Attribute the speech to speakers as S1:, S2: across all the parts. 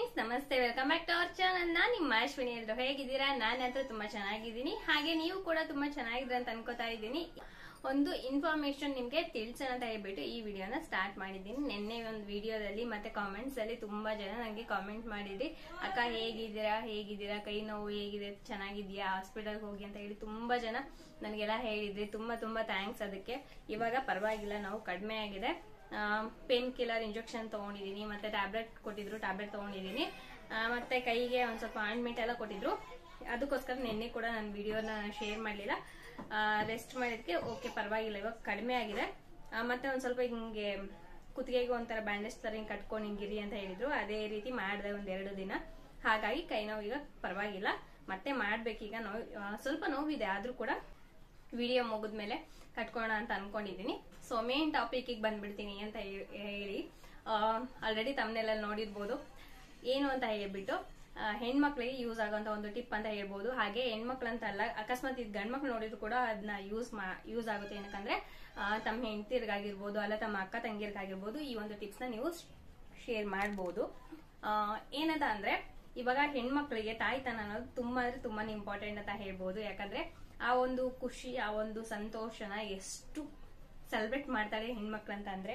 S1: Friends, ನಮಸ್ತೆ. Welcome back to our channel. ನಾನು ನಿಮ್ಮ ಅಶ್ವಿನಿ. ಎಲ್ಲರೂ ಹೇಗಿದ್ದೀರಾ? ನಾನಂತೂ ತುಂಬಾ ಚೆನ್ನಾಗಿದ್ದೀನಿ. ಹಾಗೆ ನೀವು ಕೂಡ ತುಂಬಾ ಚೆನ್ನಾಗಿದ್ದೀರಾ ಅಂತ ಅನ್ಕೋತಾ ಇದ್ದೀನಿ. ಒಂದು ಇನ್ಫಾರ್ಮೇಶನ್ ನಿಮ್ಗೆ ತಿಳಿಸೋಣ ಅಂತ ಹೇಳ್ಬಿಟ್ಟು ಈ ವಿಡಿಯೋನ ಸ್ಟಾರ್ಟ್ ಮಾಡಿದ್ದೀನಿ. ನಿನ್ನೆ ಒಂದು ವಿಡಿಯೋದಲ್ಲಿ ಮತ್ತೆ ಕಾಮೆಂಟ್ಸ್ ಅಲ್ಲಿ ತುಂಬಾ ಜನ ನಂಗೆ ಕಾಮೆಂಟ್ ಮಾಡಿದ್ರಿ, ಅಕ್ಕ ಹೇಗಿದ್ದೀರಾ, ಕೈ ನೋವು ಹೇಗಿದೆ, ಚೆನ್ನಾಗಿದ್ಯಾ, ಹಾಸ್ಪಿಟಲ್ಗೆ ಹೋಗಿ ಅಂತ ಹೇಳಿ ತುಂಬಾ ಜನ ನನಗೆಲ್ಲ ಹೇಳಿದ್ರಿ. ತುಂಬಾ ಥ್ಯಾಂಕ್ಸ್ ಅದಕ್ಕೆ. ಇವಾಗ ಪರವಾಗಿಲ್ಲ, ನೋವು ಕಡಿಮೆ ಆಗಿದೆ. ಪೇನ್ ಕಿಲ್ಲರ್ ಇಂಜೆಕ್ಷನ್ ತಗೊಂಡಿದೀನಿ, ಮತ್ತೆ ಟ್ಯಾಬ್ಲೆಟ್ ಕೊಟ್ಟಿದ್ರು, ಟ್ಯಾಬ್ಲೆಟ್ ತಗೊಂಡಿದೀನಿ. ಮತ್ತೆ ಕೈಗೆ ಒಂದ್ ಸ್ವಲ್ಪ ಆಯಿಂಟ್ಮೆಂಟ್ ಎಲ್ಲ ಕೊಟ್ಟಿದ್ರು. ಅದಕ್ಕೋಸ್ಕರ ನಿನ್ನೆ ಕೂಡ ನಾನು ವಿಡಿಯೋನ ಶೇರ್ ಮಾಡ್ಲಿಲ್ಲ. ರೆಸ್ಟ್ ಮಾಡಿದಕ್ಕೆ ಓಕೆ, ಪರವಾಗಿಲ್ಲ, ಇವಾಗ ಕಡಿಮೆ ಆಗಿದೆ. ಮತ್ತೆ ಒಂದ್ ಸ್ವಲ್ಪ ಹಿಂಗೆ ಕುತ್ತಿಗೆಗೆ ಒಂಥರ ಬ್ಯಾಂಡೇಜ್ ತರ ಹಿಂಗ್ ಕಟ್ಕೊಂಡು ಹಿಂಗಿರಿ ಅಂತ ಹೇಳಿದ್ರು. ಅದೇ ರೀತಿ ಮಾಡಿದೆ ಒಂದೆರಡು ದಿನ. ಹಾಗಾಗಿ ಕೈ ನೋವು ಈಗ ಪರವಾಗಿಲ್ಲ. ಮತ್ತೆ ಮಾಡ್ಬೇಕೀಗ. ಸ್ವಲ್ಪ ನೋವಿದೆ, ಆದ್ರೂ ಕೂಡ ವಿಡಿಯೋ ಮುಗಿದ್ಮೇಲೆ ಕಟ್ಕೋಣ ಅಂತ ಅನ್ಕೊಂಡಿದೀನಿ. ಸೊ ಮೇನ್ ಟಾಪಿಕ್ ಬಂದ್ಬಿಡ್ತೀನಿ ಅಂತ ಹೇಳಿ, ಆಲ್ರೆಡಿ ತಮ್ಮನೆಲ್ಲ ನೋಡಿರ್ಬೋದು. ಏನು ಅಂತ ಹೇಳ್ಬಿಟ್ಟು, ಹೆಣ್ಮಕ್ಳಿಗೆ ಯೂಸ್ ಆಗುವಂತ ಒಂದು ಟಿಪ್ ಅಂತ ಹೇಳ್ಬೋದು. ಹಾಗೆ ಹೆಣ್ಮಕ್ಳಂತ ಅಲ್ಲ, ಅಕಸ್ಮಾತ್ ಇದು ಗಂಡ್ಮಕ್ಳು ನೋಡಿದ್ರು ಕೂಡ ಅದನ್ನ ಯೂಸ್ ಆಗುತ್ತೆ. ಏನಕ್ಕಂದ್ರೆ ತಮ್ಮ ಹೆಂಡತಿರ್ಗಾಗಿರ್ಬೋದು, ಅಲ್ಲ ತಮ್ಮ ಅಕ್ಕ ತಂಗಿರ್ಗಾಗಿರ್ಬೋದು, ಈ ಒಂದು ಟಿಪ್ಸ್ ನ ನೀವು ಶೇರ್ ಮಾಡಬಹುದು. ಏನಂತ ಅಂದ್ರೆ, ಇವಾಗ ಹೆಣ್ಮಕ್ಳಿಗೆ ತಾಯ್ತನ ಅನ್ನೋದು ತುಂಬಾ ಅಂದ್ರೆ ತುಂಬಾನೇ ಇಂಪಾರ್ಟೆಂಟ್ ಅಂತ ಹೇಳ್ಬೋದು. ಯಾಕಂದ್ರೆ ಆ ಒಂದು ಖುಷಿ, ಆ ಒಂದು ಸಂತೋಷನ ಎಷ್ಟು ಸೆಲೆಬ್ರೇಟ್ ಮಾಡ್ತಾರೆ ಹೆಣ್ಮಕ್ಳಂತ ಅಂದ್ರೆ,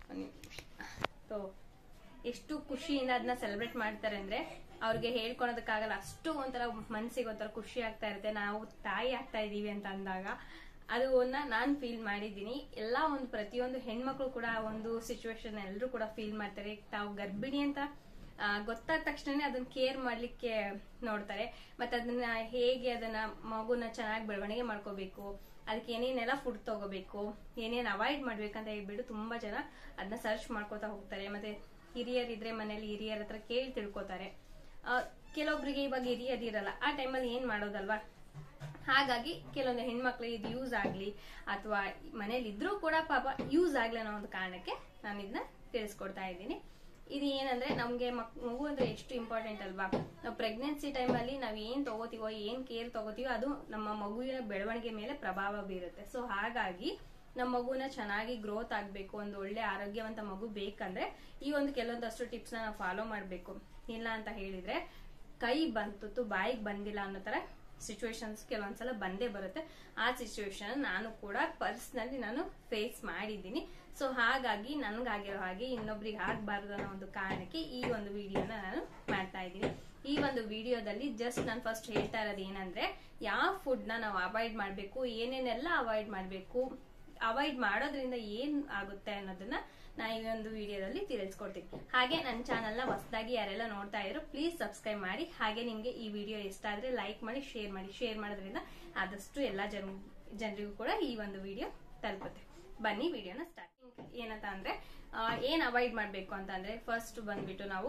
S1: ಎಷ್ಟು ಖುಷಿಯಿಂದ ಅದನ್ನ ಸೆಲೆಬ್ರೇಟ್ ಮಾಡ್ತಾರೆ ಅಂದ್ರೆ ಅವ್ರಿಗೆ ಹೇಳ್ಕೊಳೋದಕ್ಕಾಗಲ್ಲ. ಅಷ್ಟು ಒಂಥರ ಮನ್ಸಿಗೆ ಒಂಥರ ಖುಷಿ ಆಗ್ತಾ ಇರುತ್ತೆ, ನಾವು ತಾಯಿ ಆಗ್ತಾ ಇದೀವಿ ಅಂತ ಅಂದಾಗ. ಅದನ್ನ ನಾನ್ ಫೀಲ್ ಮಾಡಿದೀನಿ. ಎಲ್ಲಾ ಒಂದು ಪ್ರತಿಯೊಂದು ಹೆಣ್ಮಕ್ಳು ಕೂಡ ಆ ಒಂದು ಸಿಚುವೇಶನ್ ಎಲ್ಲರೂ ಕೂಡ ಫೀಲ್ ಮಾಡ್ತಾರೆ. ತಾವು ಗರ್ಭಿಣಿ ಅಂತ ಗೊತ್ತಾದ ತಕ್ಷಣ ಅದನ್ನ ಕೇರ್ ಮಾಡ್ಲಿಕ್ಕೆ ನೋಡ್ತಾರೆ. ಮತ್ತೆ ಅದನ್ನ ಹೇಗೆ ಅದನ್ನ ಮಗುನ ಚೆನ್ನಾಗಿ ಬೆಳವಣಿಗೆ ಮಾಡ್ಕೋಬೇಕು, ಅದಕ್ಕೆ ಏನೇನೆಲ್ಲ ಫುಡ್ ತಗೋಬೇಕು, ಏನೇನ್ ಅವಾಯ್ಡ್ ಮಾಡ್ಬೇಕಂತ ಹೇಳ್ಬಿಟ್ಟು ತುಂಬಾ ಜನ ಅದನ್ನ ಸರ್ಚ್ ಮಾಡ್ಕೋತಾ ಹೋಗ್ತಾರೆ. ಮತ್ತೆ ಹಿರಿಯರಿದ್ರೆ ಮನೇಲಿ ಹಿರಿಯರ ಹತ್ರ ಕೇಳಿ ತಿಳ್ಕೊತಾರೆ. ಕೆಲವೊಬ್ರಿಗೆ ಇವಾಗ ಹಿರಿಯರಿರಲ್ಲ, ಆ ಟೈಮಲ್ಲಿ ಏನ್ ಮಾಡೋದಲ್ವಾ. ಹಾಗಾಗಿ ಕೆಲವೊಂದು ಹೆಣ್ಮಕ್ಳು ಇದು ಯೂಸ್ ಆಗ್ಲಿ, ಅಥವಾ ಮನೇಲಿ ಇದ್ರೂ ಕೂಡ ಪಾಪ ಯೂಸ್ ಆಗ್ಲಿ ಅನ್ನೋ ಒಂದು ಕಾರಣಕ್ಕೆ ನಾನು ಇದನ್ನ ತಿಳಿಸ್ಕೊಡ್ತಾ ಇದ್ದೀನಿ. ಇದು ಏನಂದ್ರೆ, ನಮ್ಗೆ ಮಗು ಅಂದ್ರೆ ಎಷ್ಟು ಇಂಪಾರ್ಟೆಂಟ್ ಅಲ್ವಾ. ನಾವು ಪ್ರೆಗ್ನೆನ್ಸಿ ಟೈಮ್ ಅಲ್ಲಿ ನಾವ್ ಏನ್ ತಗೋತೀವೋ, ಏನ್ ಕೇರ್ ತಗೋತೀವೋ, ಅದು ನಮ್ಮ ಮಗುವಿನ ಬೆಳವಣಿಗೆ ಮೇಲೆ ಪ್ರಭಾವ ಬೀರುತ್ತೆ. ಸೊ ಹಾಗಾಗಿ ನಮ್ಮ ಮಗುನ ಚೆನ್ನಾಗಿ ಗ್ರೋತ್ ಆಗ್ಬೇಕು, ಒಂದು ಒಳ್ಳೆ ಆರೋಗ್ಯವಂತ ಮಗು ಬೇಕಂದ್ರೆ ಈ ಒಂದು ಕೆಲವೊಂದಷ್ಟು ಟಿಪ್ಸ್ ನ ನಾವು ಫಾಲೋ ಮಾಡ್ಬೇಕು. ಇಲ್ಲ ಅಂತ ಹೇಳಿದ್ರೆ ಕೈ ಬಂತು ಬಾಯಿಗೆ ಬಂದಿಲ್ಲ ಅನ್ನೋ ತರ ಸಿಚುವೇಶನ್ಸ್ ಕೆಲವೊಂದ್ಸಲ ಬಂದೇ ಬರುತ್ತೆ. ಆ ಸಿಚುವೇಶನ್ ನಾನು ಕೂಡ ಪರ್ಸನಲಿ ನಾನು ಫೇಸ್ ಮಾಡಿದ್ದೀನಿ. ಸೊ ಹಾಗಾಗಿ ನನ್ಗಾಗಿರೋ ಹಾಗೆ ಇನ್ನೊಬ್ರಿಗೆ ಆಗ್ಬಾರ್ದು ಅನ್ನೋ ಒಂದು ಕಾರಣಕ್ಕೆ ಈ ಒಂದು ವಿಡಿಯೋನ ನಾನು ಮಾಡ್ತಾ ಇದ್ದೀನಿ. ಈ ಒಂದು ವಿಡಿಯೋದಲ್ಲಿ ಜಸ್ಟ್ ನಾನು ಫಸ್ಟ್ ಹೇಳ್ತಾ ಇರೋದು ಏನಂದ್ರೆ, ಯಾವ ಫುಡ್ ನ ನಾವು ಅವಾಯ್ಡ್ ಮಾಡ್ಬೇಕು, ಏನೇನೆಲ್ಲ ಅವಾಯ್ಡ್ ಮಾಡ್ಬೇಕು, ಅವಾಯ್ಡ್ ಮಾಡೋದ್ರಿಂದ ಏನ್ ಆಗುತ್ತೆ ಅನ್ನೋದನ್ನ ನಾ ಈ ಒಂದು ವಿಡಿಯೋದಲ್ಲಿ ತಿಳಿಸ್ಕೊಡ್ತೀನಿ. ಹಾಗೆ ನನ್ನ ಚಾನಲ್ ನ ಹೊಸದಾಗಿ ಯಾರೆಲ್ಲ ನೋಡ್ತಾ ಇದ್ರು ಪ್ಲೀಸ್ ಸಬ್ಸ್ಕ್ರೈಬ್ ಮಾಡಿ. ಹಾಗೆ ನಿಮ್ಗೆ ಈ ವಿಡಿಯೋ ಇಷ್ಟ ಆದ್ರೆ ಲೈಕ್ ಮಾಡಿ, ಶೇರ್ ಮಾಡೋದ್ರಿಂದ ಆದಷ್ಟು ಎಲ್ಲಾ ಜನರಿಗೂ ಕೂಡ ಈ ಒಂದು ವಿಡಿಯೋ ತಲುಪುತ್ತೆ. ಬನ್ನಿ ವಿಡಿಯೋನ ಸ್ಟಾರ್ಟ್. ಏನಂತ ಅಂದ್ರೆ, ಏನ್ ಅವಾಯ್ಡ್ ಮಾಡ್ಬೇಕು ಅಂತ ಅಂದ್ರೆ, ಫಸ್ಟ್ ಬಂದ್ಬಿಟ್ಟು ನಾವು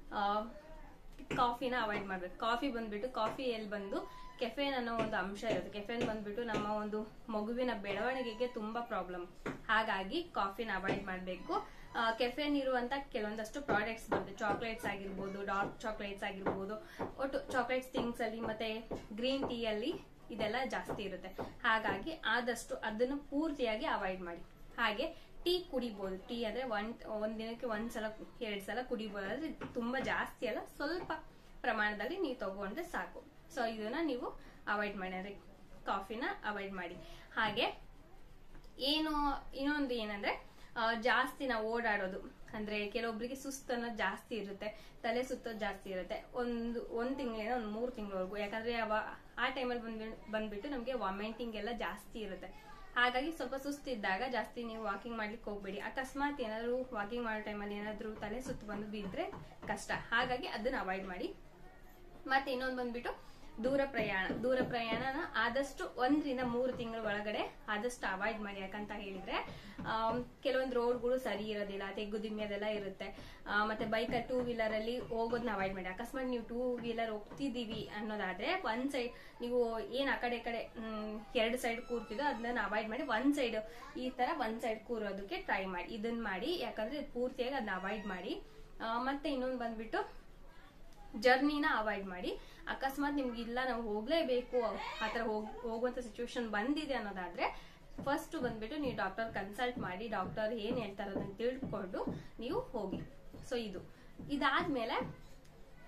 S1: ಕಾಫಿನ ಅವಾಯ್ಡ್ ಮಾಡ್ಬೇಕು. ಕಾಫಿಯಲ್ಲಿ ಬಂದು ಕೆಫೆನ್ ಅನ್ನೋ ಒಂದು ಅಂಶ ಇರುತ್ತೆ. ಕೆಫೆನ್ ಬಂದ್ಬಿಟ್ಟು ನಮ್ಮ ಒಂದು ಮಗುವಿನ ಬೆಳವಣಿಗೆಗೆ ತುಂಬಾ ಪ್ರಾಬ್ಲಮ್. ಹಾಗಾಗಿ ಕಾಫಿನ ಅವಾಯ್ಡ್ ಮಾಡ್ಬೇಕು. ಕೆಫೆನ್ ಇರುವಂತ ಕೆಲವೊಂದಷ್ಟು ಪ್ರಾಡಕ್ಟ್ಸ್ ಬರುತ್ತೆ. ಚಾಕ್ಲೇಟ್ಸ್ ಆಗಿರ್ಬೋದು, ಡಾರ್ಕ್ ಚಾಕ್ಲೇಟ್ಸ್ ಆಗಿರ್ಬೋದು, ಒಟ್ಟು ಚಾಕ್ಲೇಟ್ಸ್ ಥಿಂಗ್ಸ್ ಅಲ್ಲಿ ಮತ್ತೆ ಗ್ರೀನ್ ಟೀ ಅಲ್ಲಿ ಇದೆಲ್ಲ ಜಾಸ್ತಿ ಇರುತ್ತೆ. ಹಾಗಾಗಿ ಆದಷ್ಟು ಅದನ್ನು ಪೂರ್ತಿಯಾಗಿ ಅವಾಯ್ಡ್ ಮಾಡಿ. ಹಾಗೆ ಟೀ ಕುಡಿಬಹುದು. ಟೀ ಅಂದ್ರೆ ಒಂದ್ ದಿನಕ್ಕೆ 1 ಸಲ 2 ಸಲ ಕುಡಿಬಹುದು. ಆದ್ರೆ ತುಂಬಾ ಜಾಸ್ತಿ ಅಲ್ಲ, ಸ್ವಲ್ಪ ಪ್ರಮಾಣದಲ್ಲಿ ನೀವು ತಗೊಂಡ್ರೆ ಸಾಕು. ಸೊ ಇದನ್ನ ನೀವು ಅವಾಯ್ಡ್ ಮಾಡಿ, ಕಾಫಿನ ಅವಾಯ್ಡ್ ಮಾಡಿ. ಹಾಗೆ ಇನ್ನೊಂದು ಏನಂದ್ರೆ, ಜಾಸ್ತಿ ನಾವು ಓಡಾಡೋದು ಅಂದ್ರೆ, ಕೆಲವೊಬ್ಬರಿಗೆ ಸುಸ್ತು ಅನ್ನೋದು ಜಾಸ್ತಿ ಇರುತ್ತೆ, ತಲೆ ಸುತ್ತೋದು ಜಾಸ್ತಿ ಇರುತ್ತೆ. ಒಂದ್ ತಿಂಗಳಿಂದ 3 ತಿಂಗಳವರೆಗೂ. ಯಾಕಂದ್ರೆ ಆ ಟೈಮಲ್ಲಿ ಬಂದ್ಬಿಟ್ಟು ನಮ್ಗೆ ವಾಮಿಟಿಂಗ್ ಎಲ್ಲ ಜಾಸ್ತಿ ಇರುತ್ತೆ. ಹಾಗಾಗಿ ಸ್ವಲ್ಪ ಸುಸ್ತಿದ್ದಾಗ ಜಾಸ್ತಿ ನೀವು ವಾಕಿಂಗ್ ಮಾಡ್ಲಿಕ್ಕೆ ಹೋಗ್ಬೇಡಿ. ಅಕಸ್ಮಾತ್ ಏನಾದ್ರು ವಾಕಿಂಗ್ ಮಾಡೋ ಟೈಮಲ್ಲಿ ಏನಾದ್ರು ತಲೆ ಸುತ್ತು ಬಂದು ಬಿದ್ರೆ ಕಷ್ಟ. ಹಾಗಾಗಿ ಅದನ್ನ ಅವಾಯ್ಡ್ ಮಾಡಿ. ಮತ್ತೆ ಇನ್ನೊಂದು ಬಂದ್ಬಿಟ್ಟು ದೂರ ಪ್ರಯಾಣನ ಆದಷ್ಟು 1 ರಿಂದ 3 ತಿಂಗಳ ಒಳಗಡೆ ಆದಷ್ಟು ಅವಾಯ್ಡ್ ಮಾಡಿ. ಯಾಕಂತ ಹೇಳಿದ್ರೆ ಕೆಲವೊಂದು ರೋಡ್ಗಳು ಸರಿ ಇರೋದಿಲ್ಲ, ತೆಗ್ಗುದಿಮ್ಮೆ ಅದೆಲ್ಲ ಇರುತ್ತೆ. ಮತ್ತೆ ಬೈಕ್ 2 ವೀಲರ್ ಅಲ್ಲಿ ಹೋಗೋದನ್ನ ಅವಾಯ್ಡ್ ಮಾಡಿ. ಅಕಸ್ಮಾತ್ ನೀವು 2 ವೀಲರ್ ಹೋಗ್ತಿದೀವಿ ಅನ್ನೋದಾದ್ರೆ ಒಂದ್ ಸೈಡ್ ನೀವು ಏನ್ ಆ ಕಡೆ 2 ಸೈಡ್ ಕೂರ್ತಿದೋ ಅದನ್ನ ಅವಾಯ್ಡ್ ಮಾಡಿ, ಒಂದ್ ಸೈಡ್ ಕೂರೋದಕ್ಕೆ ಟ್ರೈ ಮಾಡಿ. ಇದನ್ನ ಮಾಡಿ, ಯಾಕಂದ್ರೆ ಪೂರ್ತಿಯಾಗಿ ಅದನ್ನ ಅವಾಯ್ಡ್ ಮಾಡಿ. ಮತ್ತೆ ಇನ್ನೊಂದು ಬಂದ್ಬಿಟ್ಟು ಜರ್ನಿನ ಅವಾಯ್ಡ್ ಮಾಡಿ. ಅಕಸ್ಮಾತ್ ನಿಮ್ಗೆ ಇಲ್ಲ ನಾವು ಹೋಗ್ಲೇಬೇಕು, ಆತರ ಹೋಗುವಂತ ಸಿಚುವೇಶನ್ ಬಂದಿದೆ ಅನ್ನೋದಾದ್ರೆ ಫಸ್ಟ್ ಬಂದ್ಬಿಟ್ಟು ನೀವು ಡಾಕ್ಟರ್ ಕನ್ಸಲ್ಟ್ ಮಾಡಿ, ಡಾಕ್ಟರ್ ಏನ್ ಹೇಳ್ತಾರ ಅದನ್ನ ತಿಳ್ಕೊಂಡು ನೀವು ಹೋಗಿ. ಸೊ ಇದಾದ್ಮೇಲೆ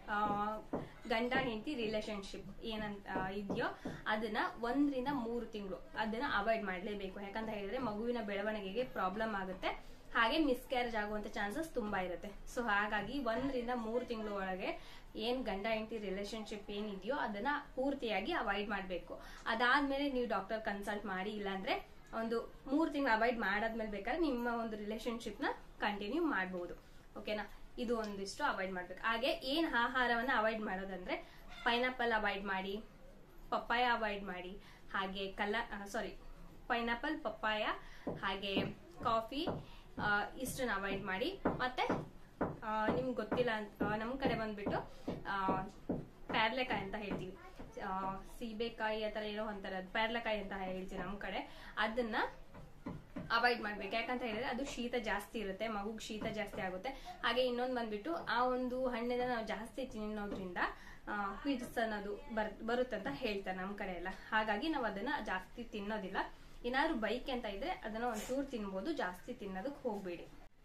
S1: ಗಂಡ ಹೆಂಡತಿ ರಿಲೇಶನ್ಶಿಪ್ ಏನಂತ ಇದೆಯೋ ಅದನ್ನ 1 ರಿಂದ 3 ತಿಂಗಳು ಅದನ್ನ ಅವಾಯ್ಡ್ ಮಾಡಲೇಬೇಕು. ಯಾಕಂತ ಹೇಳಿದ್ರೆ ಮಗುವಿನ ಬೆಳವಣಿಗೆಗೆ ಪ್ರಾಬ್ಲಮ್ ಆಗುತ್ತೆ, ಹಾಗೆ ಮಿಸ್ಕ್ಯಾರೇಜ್ ಆಗುವಂತ ಚಾನ್ಸಸ್ ತುಂಬಾ ಇರುತ್ತೆ. ಸೊ ಹಾಗಾಗಿ 1 ರಿಂದ 3 ತಿಂಗಳು ಒಳಗೆ ಏನ್ ಗಂಡ ಹೆಂಡತಿ ರಿಲೇಶನ್ಶಿಪ್ ಏನಿದೆಯೋ ಅದನ್ನ ಪೂರ್ತಿಯಾಗಿ ಅವಾಯ್ಡ್ ಮಾಡಬೇಕು. ಅದಾದ್ಮೇಲೆ ನೀವು ಡಾಕ್ಟರ್ ಕನ್ಸಲ್ಟ್ ಮಾಡಿ, ಇಲ್ಲಾಂದ್ರೆ ಒಂದು 3 ತಿಂಗಳು ಅವಾಯ್ಡ್ ಮಾಡಾದ್ಮೇಲೆ ಬೇಕಾದ್ರೆ ನಿಮ್ಮ ಒಂದು ರಿಲೇಶನ್ಶಿಪ್ ನ ಕಂಟಿನ್ಯೂ ಮಾಡಬಹುದು. ಓಕೆನಾ, ಇದು ಒಂದಿಷ್ಟು ಅವಾಯ್ಡ್ ಮಾಡ್ಬೇಕು. ಹಾಗೆ ಏನ್ ಆಹಾರವನ್ನ ಅವಾಯ್ಡ್ ಮಾಡೋದಂದ್ರೆ ಪೈನಾಪಲ್ ಅವಾಯ್ಡ್ ಮಾಡಿ, ಪಪ್ಪಾಯ ಅವಾಯ್ಡ್ ಮಾಡಿ, ಹಾಗೆ ಪೈನಾಪಲ್, ಪಪ್ಪಾಯ, ಹಾಗೆ ಕಾಫಿ ಇಷ್ಟನ್ನ ಅವಾಯ್ಡ್ ಮಾಡಿ. ಮತ್ತೆ ನಿಮ್ಗೆ ಗೊತ್ತಿಲ್ಲ ಅಂತ ನಮ್ ಕಡೆ ಬಂದ್ಬಿಟ್ಟು ಪ್ಯಾರ್ಲೆಕಾಯಿ ಅಂತ ಹೇಳ್ತೀವಿ, ಸೀಬೆಕಾಯಿ ಆತರ ಏನೋ ಅಂತಾರೆ, ಅದು ಪ್ಯಾರ್ಲೆಕಾಯಿ ಅಂತ ಹೇಳ್ತೀವಿ ನಮ್ ಕಡೆ. ಅದನ್ನ ಅವಾಯ್ಡ್ ಮಾಡ್ಬೇಕು. ಯಾಕಂತ ಹೇಳಿದ್ರೆ ಅದು ಶೀತ ಜಾಸ್ತಿ ಇರುತ್ತೆ, ಮಗುಗ್ ಶೀತ ಜಾಸ್ತಿ ಆಗುತ್ತೆ. ಹಾಗೆ ಇನ್ನೊಂದು ಬಂದ್ಬಿಟ್ಟು ಆ ಒಂದು ಹಣ್ಣನ್ನ ನಾವು ಜಾಸ್ತಿ ತಿನ್ನೋದ್ರಿಂದ ಫಿಟ್ಸ್ ಅನ್ನೋದು ಬರುತ್ತಂತ ಹೇಳ್ತಾರೆ ನಮ್ ಕಡೆ ಎಲ್ಲ. ಹಾಗಾಗಿ ನಾವು ಅದನ್ನ ಜಾಸ್ತಿ ತಿನ್ನೋದಿಲ್ಲ. ಏನಾದ್ರು ಬೈಕ್ ಅಂತ ಇದ್ರೆ ಅದನ್ನ ಒಂಚೂರು ತಿನ್ಬೋದು, ಜಾಸ್ತಿ ತಿನ್ನೋದಕ್ಕೆ ಹೋಗ್ಬೇಡಿ.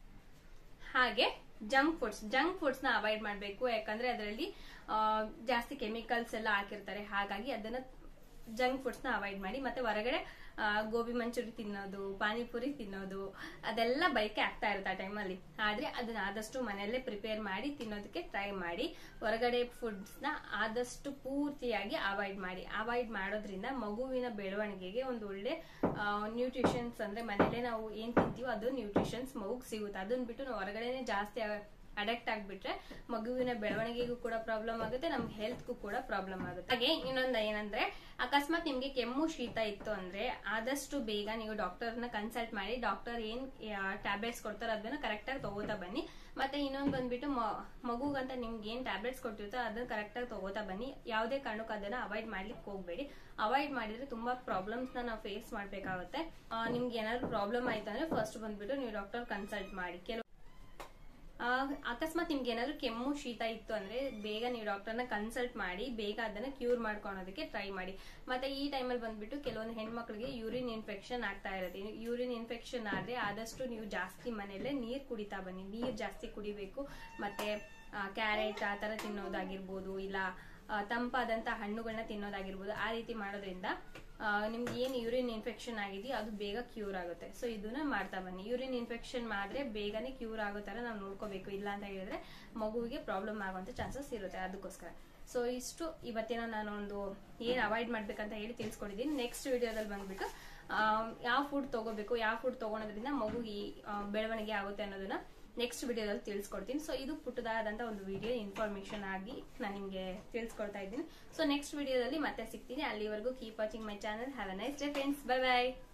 S1: ಹಾಗೆ ಜಂಕ್ ಫುಡ್ಸ್ ನ ಅವಾಯ್ಡ್ ಮಾಡ್ಬೇಕು. ಯಾಕಂದ್ರೆ ಅದರಲ್ಲಿ ಜಾಸ್ತಿ ಕೆಮಿಕಲ್ಸ್ ಎಲ್ಲ ಹಾಕಿರ್ತಾರೆ. ಹಾಗಾಗಿ ಅದನ್ನ ಜಂಕ್ ಫುಡ್ಸ್ ನ ಅವಾಯ್ಡ್ ಮಾಡಿ. ಮತ್ತೆ ಹೊರಗಡೆ ಗೋಬಿ ಮಂಚೂರಿ ತಿನ್ನೋದು, ಪಾನಿಪುರಿ ತಿನ್ನೋದು ಅದೆಲ್ಲ ಬೈಕೆ ಆಗ್ತಾ ಇರುತ್ತೆ ಆ ಟೈಮಲ್ಲಿ. ಆದ್ರೆ ಅದನ್ನ ಆದಷ್ಟು ಮನೆಯಲ್ಲೇ ಪ್ರಿಪೇರ್ ಮಾಡಿ ತಿನ್ನೋದಕ್ಕೆ ಟ್ರೈ ಮಾಡಿ. ಹೊರಗಡೆ ಫುಡ್ಸ್ ನ ಆದಷ್ಟು ಪೂರ್ತಿಯಾಗಿ ಅವಾಯ್ಡ್ ಮಾಡಿ. ಅವಾಯ್ಡ್ ಮಾಡೋದ್ರಿಂದ ಮಗುವಿನ ಬೆಳವಣಿಗೆಗೆ ಒಂದು ಒಳ್ಳೆ ನ್ಯೂಟ್ರಿಷನ್ಸ್, ಅಂದ್ರೆ ಮನೇಲೆ ನಾವು ಏನ್ ತಿಂತೀವೋ ಅದು ನ್ಯೂಟ್ರಿಷನ್ಸ್ ಮಗುಗ್ ಸಿಗುತ್ತೆ. ಅದನ್ನ ಬಿಟ್ಟು ನಾವು ಹೊರಗಡೆನೆ ಜಾಸ್ತಿ ಅಡಕ್ಟ್ ಆಗ್ಬಿಟ್ರೆ ಮಗುವಿನ ಬೆಳವಣಿಗೆಗೂ ಕೂಡ ಪ್ರಾಬ್ಲಮ್ ಆಗುತ್ತೆ, ನಮ್ಗೆ ಹೆಲ್ತ್ಗೂ ಕೂಡ ಪ್ರಾಬ್ಲಮ್ ಆಗುತ್ತೆ. ಹಾಗೆ ಇನ್ನೊಂದು ಏನಂದ್ರೆ, ಅಕಸ್ಮಾತ್ ನಿಮ್ಗೆ ಕೆಮ್ಮು ಶೀತ ಇತ್ತು ಅಂದ್ರೆ ಆದಷ್ಟು ಬೇಗ ನೀವು ಡಾಕ್ಟರ್ನ ಕನ್ಸಲ್ಟ್ ಮಾಡಿ. ಡಾಕ್ಟರ್ ಏನ್ ಟ್ಯಾಬ್ಲೆಟ್ಸ್ ಕೊಡ್ತಾರೋ ಅದನ್ನ ಕರೆಕ್ಟ್ ಆಗಿ ತಗೋತಾ ಬನ್ನಿ. ಮತ್ತೆ ಇನ್ನೊಂದು ಬಂದ್ಬಿಟ್ಟು ಮಗುಗಂತ ನಿಮ್ಗೆ ಏನ್ ಟ್ಯಾಬ್ಲೆಟ್ಸ್ ಕೊಟ್ಟಿರ್ತೋ ಅದನ್ನ ಕರೆಕ್ಟ್ ಆಗಿ ತಗೋತಾ ಬನ್ನಿ. ಯಾವುದೇ ಕಾರಣಕ್ಕೂ ಅದನ್ನ ಅವಾಯ್ಡ್ ಮಾಡ್ಲಿಕ್ಕೆ ಹೋಗ್ಬೇಡಿ. ಅವಾಯ್ಡ್ ಮಾಡಿದ್ರೆ ತುಂಬಾ ಪ್ರಾಬ್ಲಮ್ಸ್ ನಾವು ಫೇಸ್ ಮಾಡ್ಬೇಕಾಗುತ್ತೆ. ನಿಮ್ಗೆ ಏನಾದ್ರು ಪ್ರಾಬ್ಲಮ್ ಆಯ್ತು ಅಂದ್ರೆ ಫಸ್ಟ್ ಬಂದ್ಬಿಟ್ಟು ನೀವು ಡಾಕ್ಟರ್ ಕನ್ಸಲ್ಟ್ ಮಾಡಿ. ಅಕಸ್ಮಾತ್ ನಿಮ್ಗೆ ಏನಾದ್ರು ಕೆಮ್ಮು ಶೀತ ಇತ್ತು ಅಂದ್ರೆ ಬೇಗ ನೀವು ಡಾಕ್ಟರ್ನ ಕನ್ಸಲ್ಟ್ ಮಾಡಿ ಬೇಗ ಅದನ್ನ ಕ್ಯೂರ್ ಮಾಡ್ಕೊಳೋದಕ್ಕೆ ಟ್ರೈ ಮಾಡಿ. ಮತ್ತೆ ಈ ಟೈಮಲ್ಲಿ ಬಂದ್ಬಿಟ್ಟು ಕೆಲವೊಂದು ಹೆಣ್ಮಕ್ಳಿಗೆ ಯೂರಿನ್ ಇನ್ಫೆಕ್ಷನ್ ಆಗ್ತಾ ಇರುತ್ತೆ. ಯೂರಿನ್ ಇನ್ಫೆಕ್ಷನ್ ಆದ್ರೆ ಆದಷ್ಟು ನೀವು ಜಾಸ್ತಿ ಮನೆಯಲ್ಲೇ ನೀರ್ ಕುಡಿತಾ ಬನ್ನಿ. ನೀರ್ ಜಾಸ್ತಿ ಕುಡಿಬೇಕು. ಮತ್ತೆ ಕ್ಯಾರೆಟ್ ಆ ತರ ತಿನ್ನೋದಾಗಿರ್ಬೋದು, ಇಲ್ಲ ತಂಪಾದಂತ ಹಣ್ಣುಗಳನ್ನ ತಿನ್ನೋದಾಗಿರ್ಬೋದು. ಆ ರೀತಿ ಮಾಡೋದ್ರಿಂದ ನಿಮ್ಗೆ ಏನ್ ಯೂರಿನ್ ಇನ್ಫೆಕ್ಷನ್ ಆಗಿದೆಯೋ ಅದು ಬೇಗ ಕ್ಯೂರ್ ಆಗುತ್ತೆ. ಸೊ ಇದನ್ನ ಮಾಡ್ತಾ ಬನ್ನಿ. ಯೂರಿನ್ ಇನ್ಫೆಕ್ಷನ್ ಆದ್ರೆ ಬೇಗನೆ ಕ್ಯೂರ್ ಆಗೋ ತರ ನಾವು ನೋಡ್ಕೋಬೇಕು. ಇಲ್ಲ ಅಂತ ಹೇಳಿದ್ರೆ ಮಗುವಿಗೆ ಪ್ರಾಬ್ಲಮ್ ಆಗುವಂತ ಚಾನ್ಸಸ್ ಇರುತ್ತೆ. ಅದಕ್ಕೋಸ್ಕರ ಸೊ ಇಷ್ಟು ಇವತ್ತಿನ ನಾನು ಒಂದು ಏನ್ ಅವಾಯ್ಡ್ ಮಾಡ್ಬೇಕಂತ ಹೇಳಿ ತಿಳಿಸ್ಕೊಟ್ಟಿದ್ದೀನಿ. ನೆಕ್ಸ್ಟ್ ವಿಡಿಯೋದಲ್ಲಿ ಬಂದ್ಬಿಟ್ಟು ಯಾವ ಫುಡ್ ತಗೋಬೇಕು, ಯಾವ ಫುಡ್ ತಗೊಳೋದ್ರಿಂದ ಮಗುಗೆ ಬೆಳವಣಿಗೆ ಆಗುತ್ತೆ ಅನ್ನೋದನ್ನ ನೆಕ್ಸ್ಟ್ ವಿಡಿಯೋದಲ್ಲಿ ತಿಳಿಸ್ಕೊಡ್ತೀನಿ. ಸೊ ಇದು ಪುಟ್ಟದಾದಂತ ಒಂದು ವಿಡಿಯೋ ಇನ್ಫಾರ್ಮೇಶನ್ ಆಗಿ ನಾನು ನಿಮ್ಗೆ ತಿಳಿಸ್ಕೊಡ್ತಾ ಇದ್ದೀನಿ. ಸೊ ನೆಕ್ಸ್ಟ್ ವಿಡಿಯೋದಲ್ಲಿ ಮತ್ತೆ ಸಿಗ್ತೀನಿ. ಅಲ್ಲಿವರೆಗೂ keep watching my channel. Have a nice day friends. Bye by.